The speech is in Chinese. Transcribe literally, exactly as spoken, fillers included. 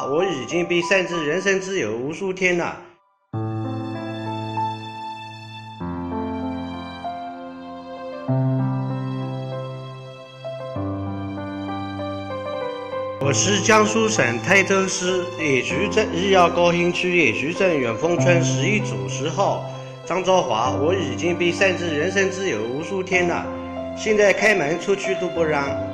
我已经被擅自人身自由无数天了。我是江苏省泰州市野菊镇日耀高新区野菊镇远丰村十一组十号张昭华，我已经被擅自人身自由无数天了，现在开门出去都不让。